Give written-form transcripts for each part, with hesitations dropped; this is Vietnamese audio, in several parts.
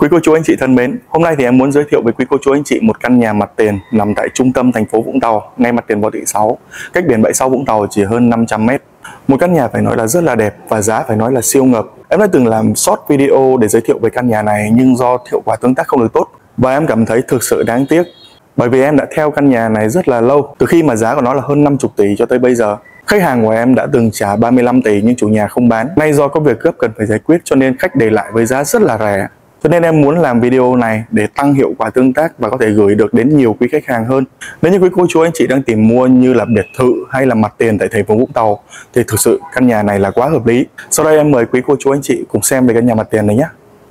Quý cô chú anh chị thân mến, hôm nay thì em muốn giới thiệu với quý cô chú anh chị một căn nhà mặt tiền nằm tại trung tâm thành phố Vũng Tàu, ngay mặt tiền Võ Thị Sáu, cách biển Bãi Sau Vũng Tàu chỉ hơn 500 m. Một căn nhà phải nói là rất là đẹp và giá phải nói là siêu ngập. Em đã từng làm short video để giới thiệu về căn nhà này nhưng do hiệu quả tương tác không được tốt và em cảm thấy thực sự đáng tiếc. Bởi vì em đã theo căn nhà này rất là lâu, từ khi mà giá của nó là hơn 50 tỷ cho tới bây giờ. Khách hàng của em đã từng trả 35 tỷ nhưng chủ nhà không bán. Nay do có việc gấp cần phải giải quyết cho nên khách để lại với giá rất là rẻ. Cho nên em muốn làm video này để tăng hiệu quả tương tác và có thể gửi được đến nhiều quý khách hàng hơn. Nếu như quý cô chú anh chị đang tìm mua như là biệt thự hay là mặt tiền tại thành phố Vũng Tàu thì thực sự căn nhà này là quá hợp lý. Sau đây em mời quý cô chú anh chị cùng xem về căn nhà mặt tiền này nhé.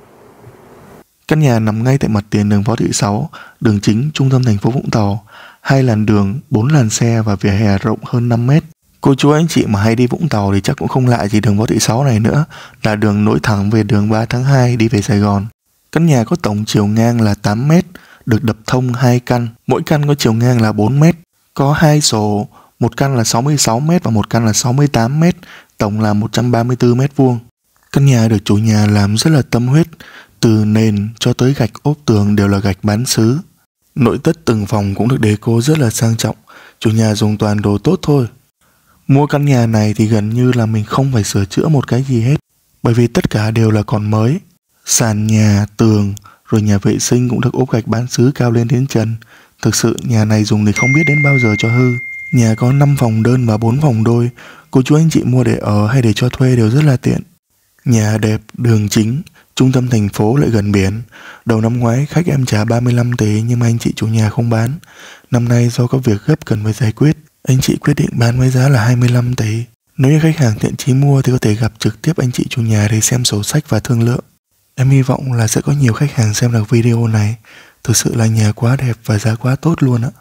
Căn nhà nằm ngay tại mặt tiền đường Võ Thị Sáu, đường chính trung tâm thành phố Vũng Tàu, 2 làn đường, 4 làn xe và vỉa hè rộng hơn 5 m. Cô chú anh chị mà hay đi Vũng Tàu thì chắc cũng không lạ gì đường Võ Thị Sáu này nữa, là đường nối thẳng về đường 3 tháng 2 đi về Sài Gòn. Căn nhà có tổng chiều ngang là 8 m, được đập thông 2 căn, mỗi căn có chiều ngang là 4 m, có 2 sổ, một căn là 66 m và một căn là 68 m, tổng là 134 m². Căn nhà được chủ nhà làm rất là tâm huyết, từ nền cho tới gạch ốp tường đều là gạch bán sứ. Nội thất từng phòng cũng được deco rất là sang trọng, chủ nhà dùng toàn đồ tốt thôi. Mua căn nhà này thì gần như là mình không phải sửa chữa một cái gì hết, bởi vì tất cả đều là còn mới. Sàn nhà, tường, rồi nhà vệ sinh cũng được ốp gạch bán sứ cao lên đến trần. Thực sự nhà này dùng thì không biết đến bao giờ cho hư. Nhà có 5 phòng đơn và 4 phòng đôi, cô chú anh chị mua để ở hay để cho thuê đều rất là tiện. Nhà đẹp, đường chính, trung tâm thành phố lại gần biển. Đầu năm ngoái khách em trả 35 tỷ nhưng mà anh chị chủ nhà không bán. Năm nay do có việc gấp cần phải giải quyết, anh chị quyết định bán với giá là 25 tỷ. Nếu như khách hàng thiện chí mua thì có thể gặp trực tiếp anh chị chủ nhà để xem sổ sách và thương lượng. Em hy vọng là sẽ có nhiều khách hàng xem được video này. Thực sự là nhà quá đẹp và giá quá tốt luôn ạ.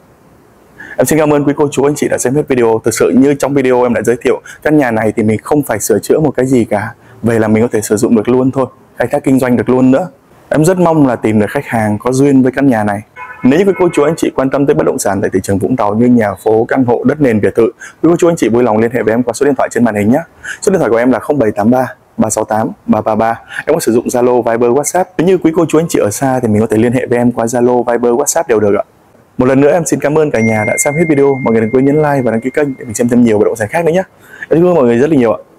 Em xin cảm ơn quý cô chú anh chị đã xem hết video. Thực sự như trong video em đã giới thiệu, căn nhà này thì mình không phải sửa chữa một cái gì cả. Vậy là mình có thể sử dụng được luôn thôi, khai thác kinh doanh được luôn nữa. Em rất mong là tìm được khách hàng có duyên với căn nhà này. Nếu như quý cô chú anh chị quan tâm tới bất động sản tại thị trường Vũng Tàu như nhà phố, căn hộ, đất nền, biệt thự, quý cô chú anh chị vui lòng liên hệ với em qua số điện thoại trên màn hình nhé. Số điện thoại của em là 0783 368 333. Em có sử dụng Zalo, Viber, WhatsApp. Nếu như quý cô chú anh chị ở xa thì mình có thể liên hệ với em qua Zalo, Viber, WhatsApp đều được ạ. Một lần nữa em xin cảm ơn cả nhà đã xem hết video. Mọi người đừng quên nhấn like và đăng ký kênh để mình xem thêm nhiều bất động sản khác nữa nhé. Em cảm ơn mọi người rất là nhiều ạ.